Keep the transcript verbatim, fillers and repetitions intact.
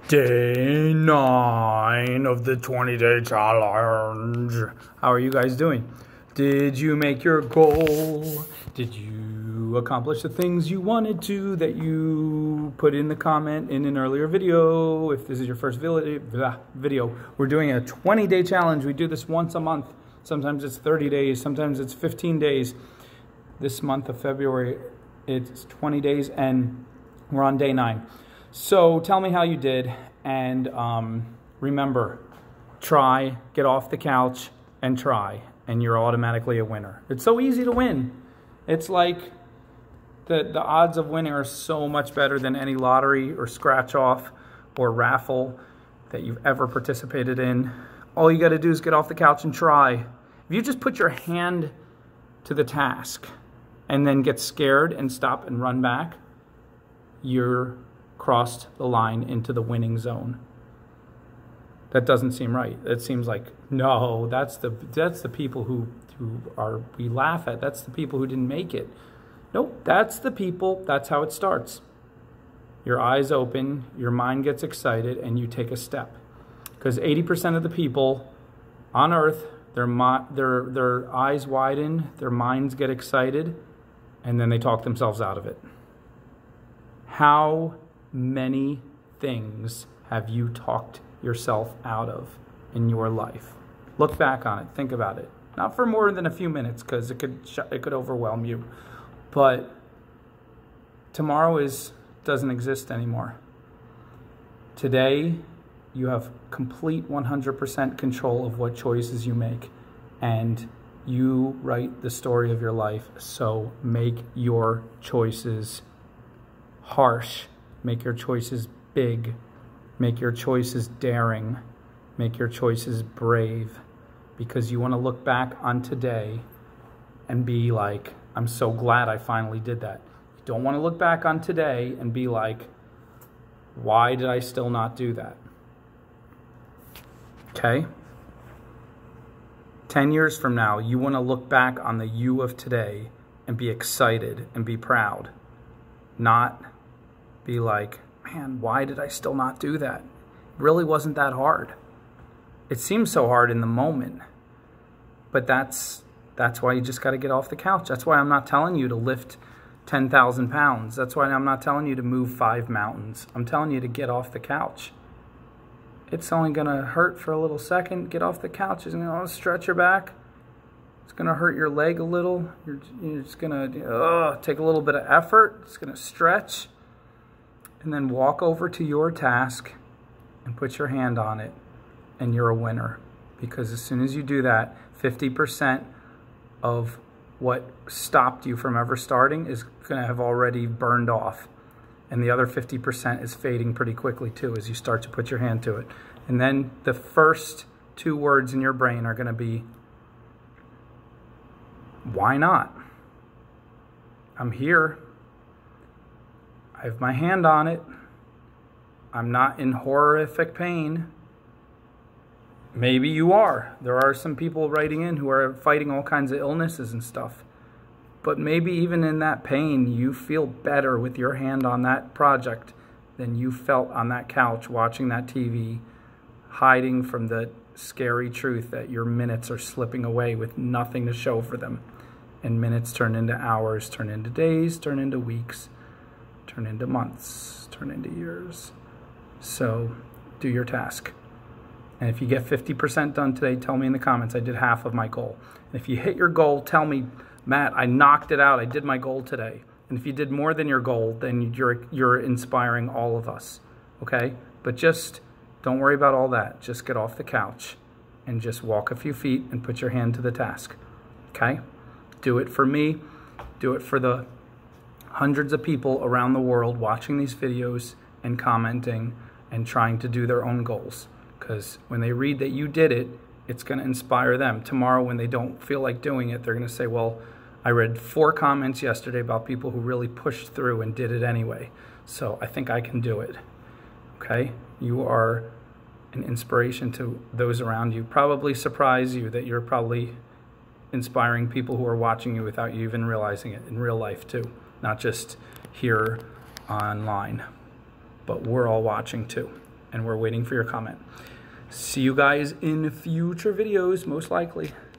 Day nine of the twenty day challenge. How are you guys doing? Did you make your goal? Did you accomplish the things you wanted to that you put in the comment in an earlier video? If this is your first video, we're doing a twenty day challenge. We do this once a month. Sometimes it's thirty days, sometimes it's fifteen days. This month of February, it's twenty days and we're on day nine. So tell me how you did, and um, remember, try, get off the couch and try, and you're automatically a winner. It's so easy to win. It's like the, the odds of winning are so much better than any lottery or scratch off or raffle that you've ever participated in. All you got to do is get off the couch and try. If you just put your hand to the task and then get scared and stop and run back, you're crossed the line into the winning zone. That doesn't seem right. It seems like, no, that's the that's the people who who are we laugh at. That's the people who didn't make it. Nope, that's the people. That's how it starts. Your eyes open, your mind gets excited, and you take a step. Because eighty percent of the people on earth, their their their eyes widen, their minds get excited, and then they talk themselves out of it. How many things have you talked yourself out of in your life? Look back on it. Think about it. Not for more than a few minutes, because it could it could overwhelm you. But tomorrow is doesn't exist anymore. Today, you have complete one hundred percent control of what choices you make, and you write the story of your life. So make your choices harsh. Make your choices big. Make your choices daring. Make your choices brave. Because you want to look back on today and be like, I'm so glad I finally did that. You don't want to look back on today and be like, why did I still not do that? Okay? Ten years from now, you want to look back on the you of today and be excited and be proud. Not be like, man, why did I still not do that? It really wasn't that hard. It seems so hard in the moment, but that's that's why you just got to get off the couch. That's why I'm not telling you to lift ten thousand pounds. That's why I'm not telling you to move five mountains. I'm telling you to get off the couch. It's only going to hurt for a little second. Get off the couch. It's going to stretch your back. It's going to hurt your leg a little. You're, you're just going to uh, take a little bit of effort. It's going to stretch. And then walk over to your task and put your hand on it, and you're a winner. Because as soon as you do that, fifty percent of what stopped you from ever starting is going to have already burned off. And the other fifty percent is fading pretty quickly too as you start to put your hand to it. And then the first two words in your brain are going to be, why not? I'm here. I have my hand on it. I'm not in horrific pain. Maybe you are. There are some people writing in who are fighting all kinds of illnesses and stuff. But maybe even in that pain, you feel better with your hand on that project than you felt on that couch watching that T V, hiding from the scary truth that your minutes are slipping away with nothing to show for them. And minutes turn into hours, turn into days, turn into weeks, turn into months, turn into years. So do your task. And if you get fifty percent done today, tell me in the comments, I did half of my goal. And if you hit your goal, tell me, Matt, I knocked it out. I did my goal today. And if you did more than your goal, then you're, you're inspiring all of us. Okay? But just don't worry about all that. Just get off the couch and just walk a few feet and put your hand to the task. Okay? Do it for me. Do it for the hundreds of people around the world watching these videos and commenting and trying to do their own goals. Because when they read that you did it, it's going to inspire them. Tomorrow when they don't feel like doing it, they're going to say, well, I read four comments yesterday about people who really pushed through and did it anyway. So I think I can do it. Okay? You are an inspiration to those around you. Probably surprise you that you're probably inspiring people who are watching you without you even realizing it in real life too. Not just here online, but we're all watching too. and we're waiting for your comment. See you guys in future videos, most likely.